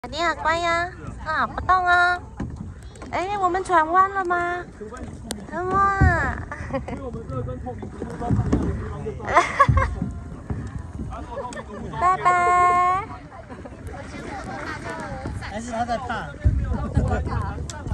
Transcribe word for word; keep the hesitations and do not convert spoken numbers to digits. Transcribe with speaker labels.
Speaker 1: 你好乖呀，啊，不动哦。哎，我们转弯了吗？哇！拜拜。
Speaker 2: 还是他在怕？